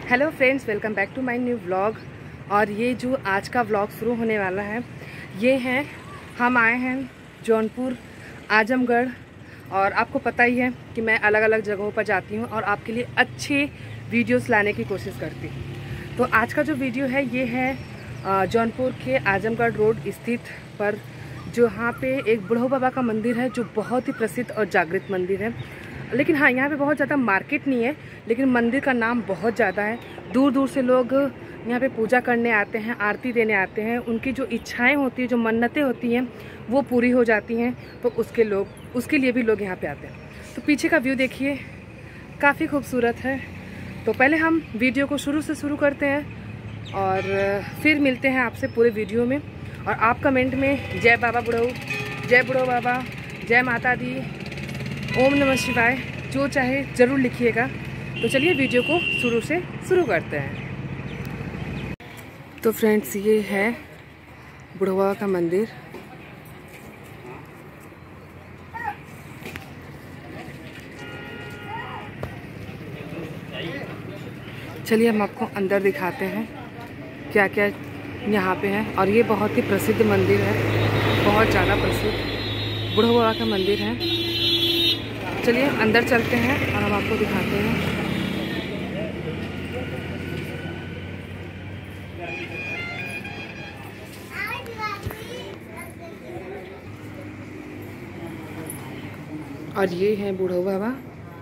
Hello friends, welcome back to my new vlog. और ये जो आज का व्लॉग शुरू होने वाला है, ये है हम आए हैं जौनपुर आजमगढ़। और आपको पता ही है कि मैं अलग अलग जगहों पर जाती हूँ और आपके लिए अच्छे वीडियोस लाने की कोशिश करती हूँ। तो आज का जो वीडियो है ये है जौनपुर के आजमगढ़ रोड स्थित पर जहाँ पे एक बुढ़ो बाबा का मंदिर है, जो बहुत ही प्रसिद्ध और जागृत मंदिर है। लेकिन हाँ, यहाँ पे बहुत ज़्यादा मार्केट नहीं है, लेकिन मंदिर का नाम बहुत ज़्यादा है। दूर दूर से लोग यहाँ पे पूजा करने आते हैं, आरती देने आते हैं। उनकी जो इच्छाएं होती हैं, जो मन्नतें होती हैं, वो पूरी हो जाती हैं। तो उसके लिए भी लोग यहाँ पे आते हैं। तो पीछे का व्यू देखिए, काफ़ी खूबसूरत है। तो पहले हम वीडियो को शुरू से शुरू करते हैं और फिर मिलते हैं आपसे पूरे वीडियो में। और आप कमेंट में जय बाबा बुढ़ऊ, जय बुढ़ो बाबा, जय माता दी, ओम नमः शिवाय जो चाहे ज़रूर लिखिएगा। तो चलिए वीडियो को शुरू से शुरू करते हैं। तो फ्रेंड्स, ये है बुढ़वा का मंदिर। चलिए हम आपको अंदर दिखाते हैं क्या क्या यहाँ पे है। और ये बहुत ही प्रसिद्ध मंदिर है, बहुत ज़्यादा प्रसिद्ध बुढ़ो बाबा का मंदिर है। चलिए अंदर चलते हैं और हम आपको दिखाते हैं। और ये है बुढ़ो बाबा।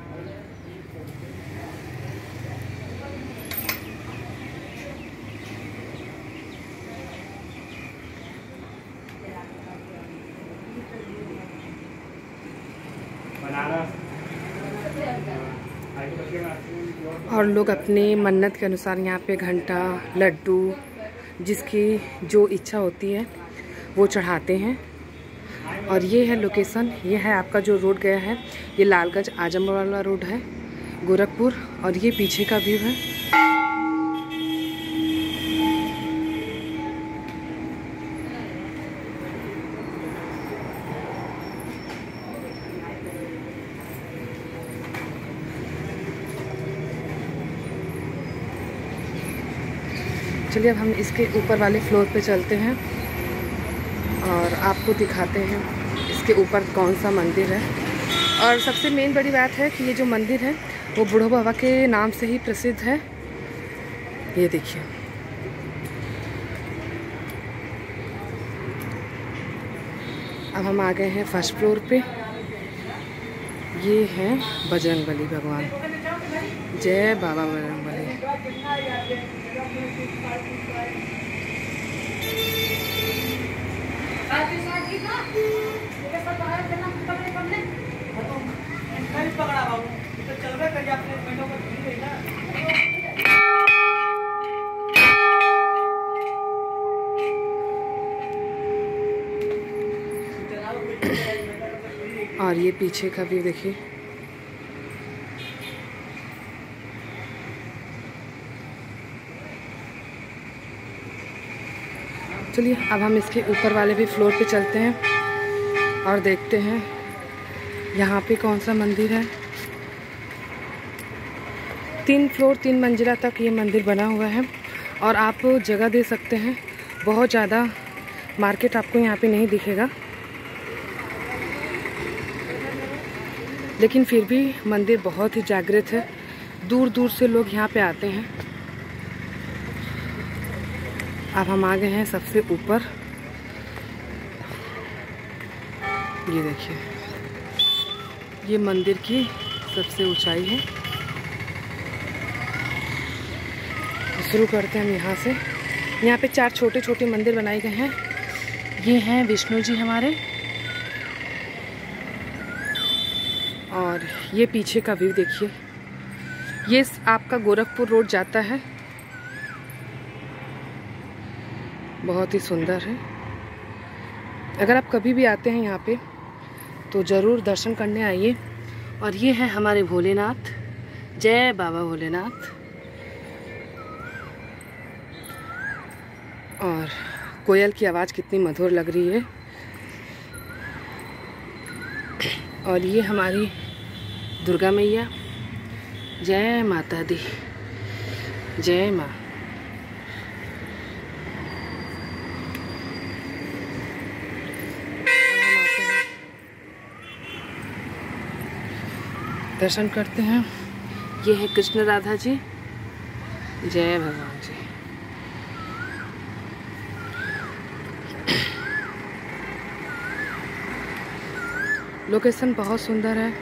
और लोग अपने मन्नत के अनुसार यहाँ पे घंटा, लड्डू, जिसकी जो इच्छा होती है वो चढ़ाते हैं। और ये है लोकेशन, ये है आपका जो रोड गया है, ये लालगंज आजमगढ़ वाला रोड है, गोरखपुर। और ये पीछे का व्यू है। चलिए अब हम इसके ऊपर वाले फ्लोर पे चलते हैं और आपको दिखाते हैं इसके ऊपर कौन सा मंदिर है। और सबसे मेन बड़ी बात है कि ये जो मंदिर है वो बुढ़ो बाबा के नाम से ही प्रसिद्ध है। ये देखिए, अब हम आ गए हैं फर्स्ट फ्लोर पे। ये है बजरंगबली भगवान। जय बाबा बजरंगबली। और ये पीछे का व्यू देखिए। चलिए अब हम इसके ऊपर वाले भी फ्लोर पे चलते हैं और देखते हैं यहाँ पे कौन सा मंदिर है। 3 फ्लोर 3 मंजिला तक ये मंदिर बना हुआ है। और आप जगह दे सकते हैं, बहुत ज़्यादा मार्केट आपको यहाँ पे नहीं दिखेगा, लेकिन फिर भी मंदिर बहुत ही जागृत है। दूर दूर से लोग यहाँ पे आते हैं। अब हम आ गए हैं सबसे ऊपर। ये देखिए, ये मंदिर की सबसे ऊंचाई है। शुरू करते हैं हम यहाँ से। यहाँ पे 4 छोटे छोटे मंदिर बनाए गए हैं। ये हैं विष्णु जी हमारे। और ये पीछे का व्यू देखिए, ये आपका गोरखपुर रोड जाता है। बहुत ही सुंदर है। अगर आप कभी भी आते हैं यहाँ पे तो ज़रूर दर्शन करने आइए। और ये है हमारे भोलेनाथ। जय बाबा भोलेनाथ। और कोयल की आवाज़ कितनी मधुर लग रही है। और ये हमारी दुर्गा मैया। जय माता दी। जय माँ। दर्शन करते हैं। ये है कृष्ण राधा जी। जय भगवान जी। लोकेशन बहुत सुंदर है।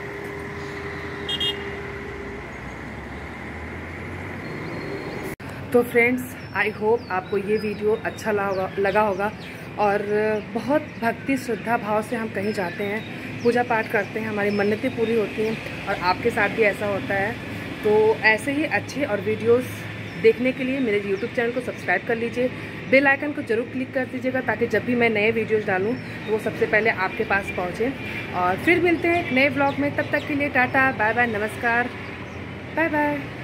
तो फ्रेंड्स, आई होप आपको ये वीडियो अच्छा लगा होगा। और बहुत भक्ति श्रद्धा भाव से हम कहीं जाते हैं, पूजा पाठ करते हैं, हमारी मन्नतें पूरी होती हैं और आपके साथ भी ऐसा होता है। तो ऐसे ही अच्छे और वीडियोस देखने के लिए मेरे YouTube चैनल को सब्सक्राइब कर लीजिए, बेल आइकन को जरूर क्लिक कर दीजिएगा ताकि जब भी मैं नए वीडियोस डालूं तो वो सबसे पहले आपके पास पहुंचे। और फिर मिलते हैं एक नए ब्लॉग में, तब तक के लिए टाटा बाय बाय, नमस्कार, बाय बाय।